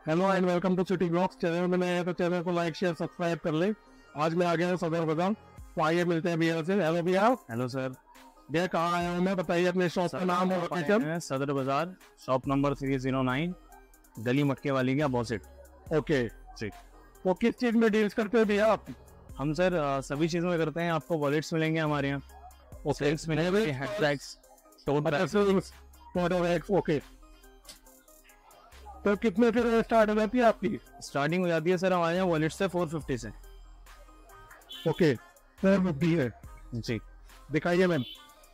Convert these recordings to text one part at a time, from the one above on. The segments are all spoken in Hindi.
Hello and welcome to city blogs. Channel में नए हैं तो चैनल को लाइक शेयर सब्सक्राइब कर ले। आज मैं आ गया हूँ सदर बाजार, तो आइए मिलते हैं भैया से। हेलो भैया। Hello sir. भैया कहाँ आया हूँ मैं, बताइए अपने शॉप का नाम और लोकेशन। सदर बाजार, शॉप नंबर 309, गली मटके वाली के अपोजिट। ओके जी। वो किस चीज में डील्स करते हैं भैया आप? हम सर सभी चीज़ों में करते हैं। आपको वॉलेट्स मिलेंगे हमारे यहाँ, स्लिंग्स मिलेंगे, hand bags, tote bags. Okay, तो कितने से स्टार्ट हो जाती है आपकी? स्टार्टिंग हो जाती है सर हमारे यहाँ वॉलेट से 450 से। ओके, 450 है जी। दिखाइए मैम।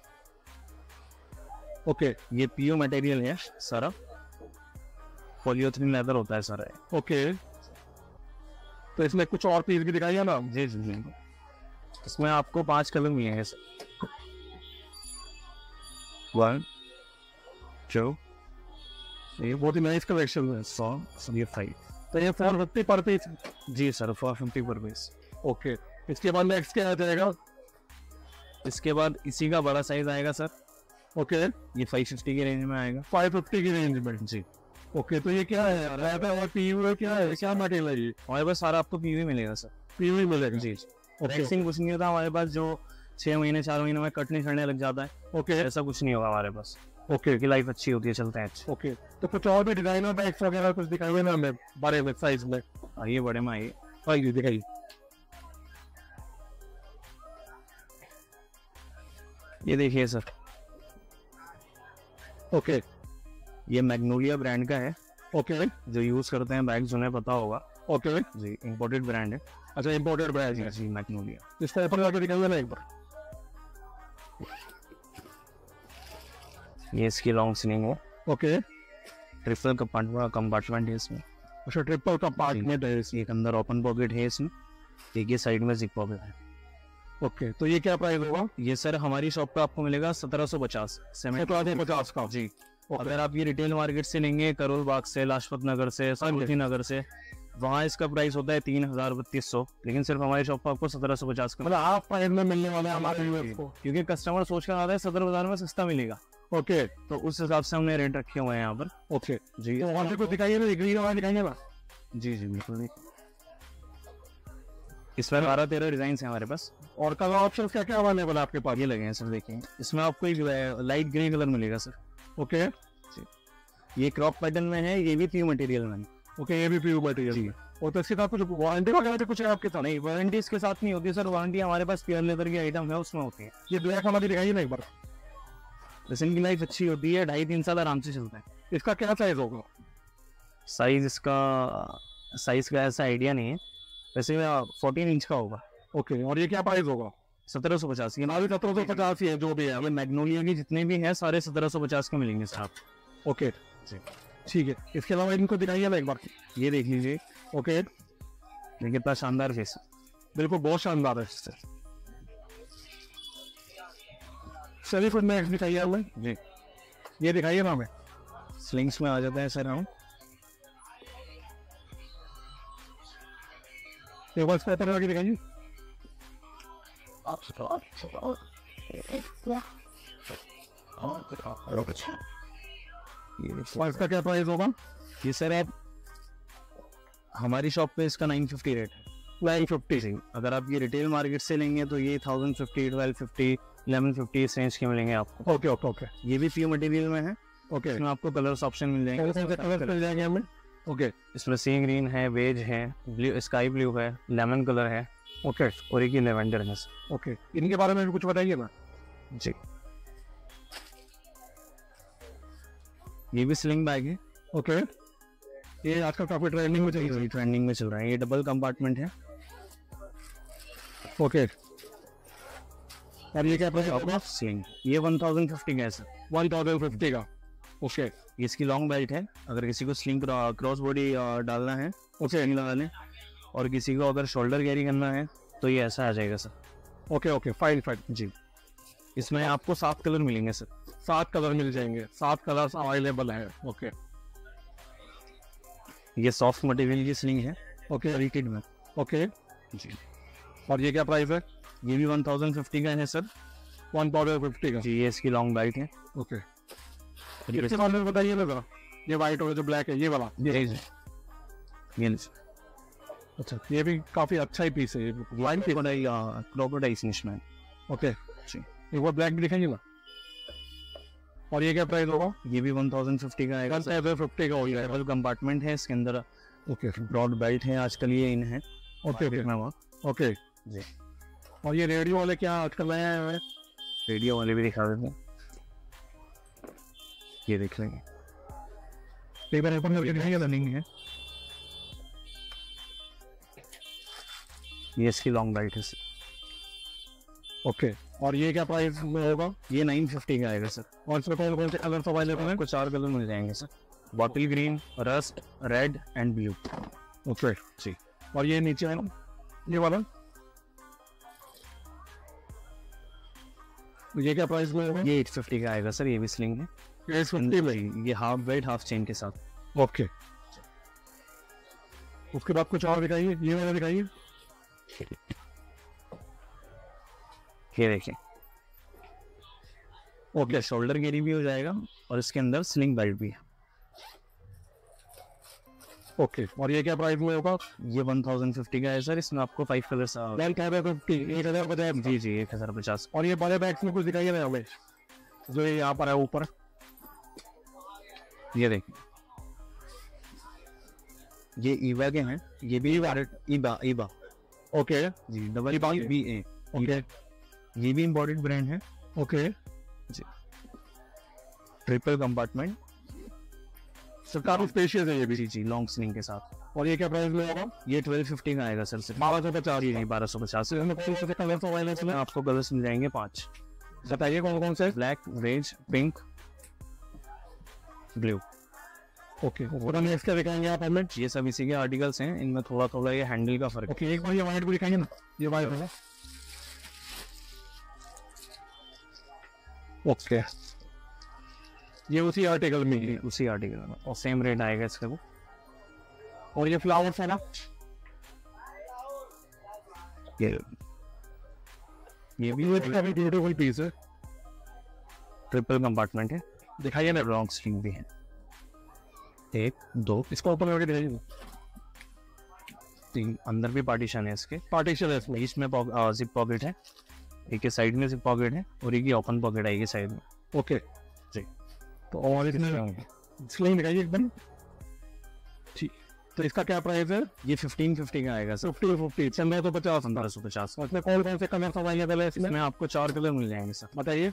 ओके, ये पीओ मटेरियल है सारा, पॉलीथीन लेदर होता है सारा। ओके, तो इसमें कुछ और पीस भी दिखाइए ना। जी जी जी। इसमें आपको 5 कलर मिलेंगे सर। 1 2, ये बहुत ही नाइस कलेक्शन है। 5। तो ये 450 पर पीस? जी सर, 450 पर पीस। ओके, इसके बाद नेक्स्ट क्या आ जाएगा? इसके बाद इसी का बड़ा साइज आएगा सर। ओके, ये 550 की रेंज में आएगा। 550 की रेंज में? जी। ओके, तो ये क्या है? रैप है और पीयू क्या है, क्या मटेरियल है ये? हमारे पास सारा आपको पीवी मिलेगा सर। पीयू ही मिलेगा? जी। ओके, वैक्सिंग कुछ नहीं होता हमारे पास, जो 6 महीने 4 महीने में कटने छड़ने लग जाता है। ओके, ऐसा कुछ नहीं होगा हमारे पास। ओके, की लाइफ अच्छी होती है, चलते हैं अच्छे। ओके, तो कुछ और भी डिजाइनर बैग्स वगैरह कुछ दिखाए ना हमें बड़े में साइज में? आइए बड़े में आइए। आइए दिखाइए। ये देखिए सर, ओके, ये मैग्नोलिया ब्रांड का है। ओके, जो यूज करते हैं बैग्स उन्हें पता होगा। ओके, जी, इंपोर्टेड ब्रांड है। अच्छा, इंपोर्टेड ब्रांड है। जी, मैग्नोलिया। इस टाइप पर दिखाइए ना एक बार। ये इसकी लॉन्ग स्लिंग है। ओके, ट्रिपल कंपार्टमेंट है इसमें। अच्छा, ट्रिपल कंपार्टमेंट है इसमें। एक अंदर ओपन पॉकेट है इसमें, एक ये साइड में जिप पॉकेट है। ओके, तो ये क्या प्राइस होगा? ये सर हमारी शॉप पे आपको मिलेगा 1750। 1750 का? जी। अगर आप ये रिटेल मार्केट से लेंगे, करोल बाग से, लाजपत नगर से, सरस्वती नगर से, वहाँ इसका प्राइस होता है 3000-3200, लेकिन सिर्फ हमारी शॉप पर आपको 1750 का। मतलब आप प्राइस में मिलने वाले हैं हमारे व्यूअर्स को, क्योंकि कस्टमर सोच कर आता है सदर बाजार में सस्ता मिलेगा। ओके, तो उस हिसाब से हमने रेट रखे हुए हैं यहाँ पर। ओके जी। तो वहाँ से कुछ दिखाइए ना, ग्रीन वाला दिखाइए ना। जी जी बिल्कुल। इसमें 12-13 डिजाइन है हमारे पास। और कलर ऑप्शन क्या क्या अवेलेबल है आपके पास? ये लगे हैं सर, देखिए इसमें आपको एक लाइट ग्रे कलर मिलेगा सर। ओके, ये क्रॉप पैटर्न में है, ये भी पीयू मटेरियल में। ओके, ये भी पीयू मटेरियल। और तो इसके साथ कुछ वारंटी वगैरह भी कुछ है आपके साथ? नहीं, वारंटी इसके साथ नहीं होती सर। वारंटी हमारे पास प्योर लेदर की आइटम है, उसमें होती है। ये ब्लैक वाला भी दिखाइए ना एक बार। वैसे इनकी लाइफ अच्छी होती है, 2.5-3 साल आराम से चलता है। इसका क्या साइज होगा? साइज का ऐसा आइडिया नहीं है, वैसे 14 इंच का होगा। ओके, और ये क्या प्राइस होगा? 1750। ये 1750 ही है जो भी है। हमें मैग्नोलिया के जितने भी हैं सारे 1750 के मिलेंगे सर आप। ओके जी, ठीक है। इसके अलावा इनको दिखाइए ना एक बार। ये देख लीजिए। ओके, देखिए कितना शानदार फेस। बिल्कुल बहुत शानदार है। चलिए फिर नेक्स्ट दिखाइए हमें। जी, ये दिखाइए ना हमें। स्लिंग्स में आ जाता है सर हम। एक बार इसका तरह दिखाइए। और इसका क्या प्राइस होगा? ये सर है हमारी शॉप पे इसका 950 रेट है। 950। अगर आप ये रिटेल मार्केट से लेंगे तो ये 1050, 1250, 1150 इस रेंज के मिलेंगे आपको। ओके, ओके, ओके, ये भी पीयू मटेरियल में है। ओके, इसमें आपको कलर्स ऑप्शन मिल जाएंगे। कलर मिल जाएंगे हमें। ओके, इसमें सी ग्रीन है, बेज है, ब्लू, स्काई ब्लू है, लेमन कलर है, ओके, और एक लेवेंडर है। ओके, इनके बारे में भी कुछ बताइए ना। जी, ये भी स्लिंग बैग है। ओके, ये आजकल काफी ट्रेंडिंग में चाहिए। ट्रेंडिंग में चल रहा है। ये डबल कंपार्टमेंट है। ओके, और ये क्या प्राइस होगा? स्लिंग ये 1050 का है सर। 1050 का? ओके, इसकी लॉन्ग बेल्ट है। अगर किसी को स्लिंग क्रॉस बॉडी डालना है, ओके, लगा लें, और किसी को अगर शोल्डर कैरी करना है तो ये ऐसा आ जाएगा sir. Okay, okay, fine fine. जी, इसमें आपको 7 कलर मिलेंगे सर। 7 कलर मिल जाएंगे। 7 कलर अवेलेबल है। ओके, ये सॉफ्ट मटेरियल की स्लिंग है। ओके, रिटेड में। ओके जी, और ये क्या प्राइस है? ये भी 1050 का है सर। 1050 का? जी, ये इसकी लॉन्ग बेल्ट है। ओके, इसके बारे में बताइए ना जरा। ये वाइट और जो ब्लैक है ये वाला। जी जी, ये लीजिए। अच्छा, ये भी काफी अच्छा ही पीस है, लाइन पीस। क्रोकोडाइल फिनिशमैन। ओके, जी। एक बार ब्लैक भी दिखाइए ना। और ये क्या प्राइस होगा? ये भी 1050 का आएगा। 1050 का हो गया। डबल कंपार्टमेंट है इसके अंदर। ओके, ब्रॉड बेल्ट है, आजकल ये इन है। ओके ओके ओके जी। और ये रेडियो वाले क्या आजकल नए आए हैं? रेडियो वाले भी दिखा देते हैं, ये देख लेंगे। एक बार ओपन करके दिखाइए। रनिंग है, ये इसकी लॉन्ग बेल्ट है। ओके, और ये क्या प्राइस में होगा? ये 950 का आएगा सर। और इसमें कौन कौन से कलर अवेलेबल है? आपको 4 कलर मिल जाएंगे sir, bottle green, rust, red and blue. Okay जी। और ये नीचे है ना, ये वाला, ये क्या प्राइस में होगा? ये 850 का आएगा सर, ये भी स्लिंग है। ये 50 में, ये हाफ बेल्ट हाफ चेन के साथ। ओके। उसके बाद कुछ और दिखाइए, ये वाला दिखाइए। ये देखिए, ओके, शोल्डर कैरी भी हो जाएगा और इसके अंदर स्लिंग बेल्ट भी है। ओके, और ये क्या प्राइस में होगा? ये 1050 का है सर, इसमें आपको 5 कलर्स। 1050। जी जी, 1050। और ये बड़े बैग्स में कुछ दिखाइए ना हमें, जो ये यहाँ पर है ऊपर। ये देखिए, ये ईवा के हैं, ये भी ईबा। ओके जी, डबल ईबा। BA। ओके, ये भी इम्पोर्टेड ब्रांड है। ओके, जी। ट्रिपल कंपार्टमेंट, काफी स्पेशियस है ये भी। जी जी, लॉन्ग स्लिंग के साथ। और ये क्या प्राइस में होगा? ये 1250 का आएगा सर, सिर्फ 1250। जी नहीं, 1250। इसमें कौन से कलर अवेलेबल है? आपको कलर्स मिल जाएंगे 5। बताइए कौन कौन से? Black, beige, pink, blue. Okay, पूरा नेक्स्ट क्या दिखाएंगे आप हमें? ये सब इसी के आर्टिकल्स हैं, इनमें थोड़ा थोड़ा ये हैंडल का फर्क है। ओके, एक बार ये वाइट को दिखाएंगे ना, ये वाइट है। ओके, ये उसी आर्टिकल में है। उसी आर्टिकल में, और सेम रेट आएगा इसका भी। और ये फ्लावर्स है ना, ये भी ब्यूटीफुल पीस है। ट्रिपल कंपार्टमेंट है, दिखाइए ना। लॉन्ग स्ट्रिंग भी है। 1 2 इसको ओपन करके दिखाइए। 3, अंदर भी पार्टीशन है इसके। पार्टीशन है इसमें। इसमें जिप पॉकेट है, एक के साइड में जिप पॉकेट है और एक ही ओपन पॉकेट आएगी साइड में। ओके जी। तो और इसमें स्लिंग दिखाइए एकदम। ठीक, तो इसका क्या प्राइस है? ये 1550 का आएगा सर। 50 1550। 1550। इसमें कौन कौन से कलर अवेलेबल है? इसमें इसमें आपको 4 कलर मिल जाएंगे सर। बताइए।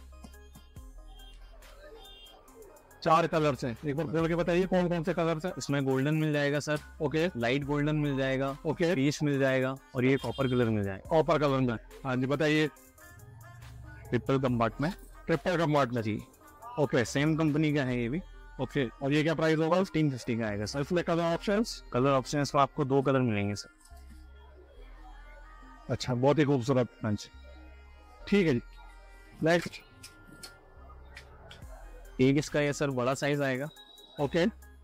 4 कलर्स हैं, एक बार खोल के बताइए कौन कौन से कलर्स हैं? इसमें गोल्डन मिल जाएगा सर, ओके, लाइट गोल्डन मिल जाएगा, ओके, पीच मिल जाएगा और ये कॉपर कलर मिल जाएगा। कॉपर कलर में। हाँ जी, बताइए। Triple compartment. Triple compartment. जी, ओके, सेम कंपनी का है ये भी। ओके, और ये क्या प्राइस होगा? 1550 का आएगा सर। इसमें कलर ऑप्शंस? कलर ऑप्शन इसका आपको 2 कलर मिलेंगे सर। अच्छा, बहुत ही खूबसूरत। हाँ जी, ठीक है जी, नेक्स्ट। एक इसका ये सर बड़ा साइज आएगा। ओके,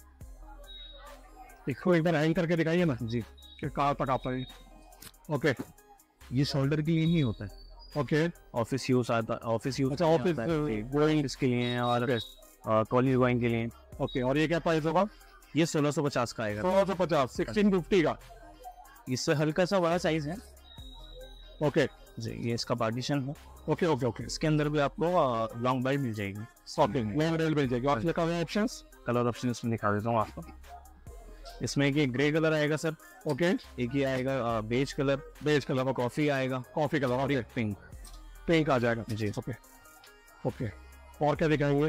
इसको एक बार हैंग करके दिखाइए ना जी, कि कहाँ तक आता है। ओके, ये शोल्डर के लिए ही होता है, ओके, ऑफिस यूज आता है। ऑफिस यूज, अच्छा, ऑफिस गोइंग इसके लिए है और कॉलेज गोइंग के लिए। ओके, और ये क्या प्राइस होगा? ये 1650 का आएगा। 1650, 1650 का। इससे हल्का सा बड़ा साइज है। ओके जी, ये इसका पार्टीशन है। ओके ओके ओके, इसके अंदर भी आपको लॉन्ग बेल्ट मिल जाएगी। शॉपिंग में मॉडल मिल जाएगी। और कलर ऑप्शंस? कलर ऑप्शन इसमें दिखा देता हूँ आपको। इसमें एक ग्रे कलर आएगा सर, ओके, एक ही आएगा beige colour, beige colour, coffee आएगा, कॉफी कलर, और एक पिंक। पिंक आ जाएगा जी, ओके ओके। और क्या दिखाएंगे?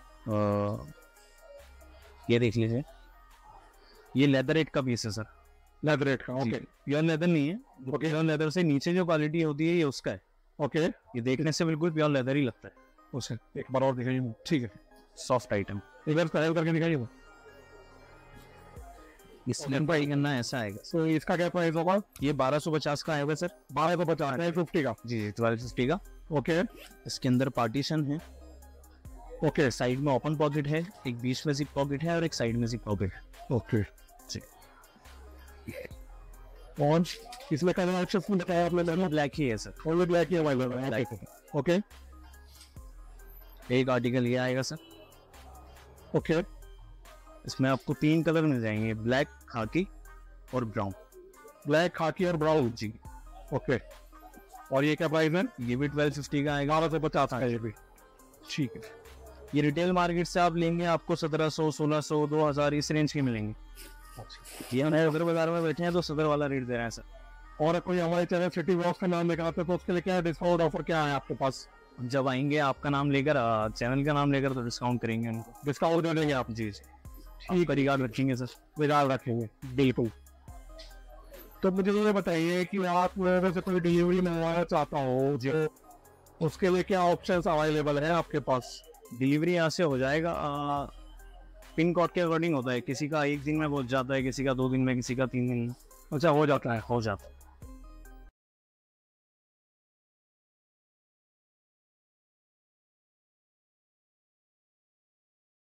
ये देख लीजिए, ये लेदर एट का पीस है सर। लेदर रेट का, ओके। प्योर लेदर नहीं है, ओके, प्योर लेदर से नीचे जो क्वालिटी होती है ये उसका है। ओके, ये देखने से बिल्कुल प्योर लेदर ही लगता है। उसे एक बार और दिखाइए। ठीक है, सॉफ्ट आइटम। एक बार स्टाइल करके दिखाइए। इसमें ट्राई करना ऐसा आएगा। तो इसका क्या प्राइस होगा? ये 1250 का आएगा सर। 1250, 1250 का। जी, 1250 का। ओके इसके अंदर पार्टीशन है, ओके साइड में ओपन पॉकेट है, एक बीच में जिप पॉकेट है और एक साइड में जिप पॉकेट है। ओके जी। और इसमें कलर ऑप्शंस में बताया आपने? ब्लैक ही है सर। ओनली ब्लैक ही अवेलेबल है। ब्लैक। ओके एक आर्टिकल ये आएगा सर। ओके इसमें आपको 3 कलर मिल जाएंगे, ब्लैक, खाकी और ब्राउन। ब्लैक, खाकी और ब्राउन। जी। ओके, और ये क्या प्राइस है? ये भी 1250 का आएगा। 1250 का ये भी, ठीक है। ये रिटेल मार्केट से आप लेंगे आपको 1700, 1600, 2000 इस रेंज के मिलेंगे। ये हम सदर बाजार में बैठे हैं तो सदर वाला रेट दे रहे हैं सर। और कोई हमारे चैनल सिटी ब्लॉग्स का नाम लेकर आते हैं तो उसके लिए क्या डिस्काउंट ऑफर क्या है आपके पास? जब आएंगे आपका नाम लेकर, चैनल का नाम लेकर, तो डिस्काउंट करेंगे उनको। डिस्काउंट दे देंगे आप? जी जी, ठीक है, रिगार्ड रखेंगे सर। विचार रखेंगे, बिल्कुल। तो मुझे ये बताइए कि आप मेरे से कोई डिलीवरी मंगवाना चाहता हो जो, उसके लिए क्या ऑप्शंस अवेलेबल है आपके पास? डिलीवरी यहाँ से हो जाएगा, पिन कोड के अकॉर्डिंग होता है। किसी का 1 दिन में पहुँच जाता है, किसी का 2 दिन में, किसी का 3 दिन में। अच्छा, हो जाता है। हो जाता है।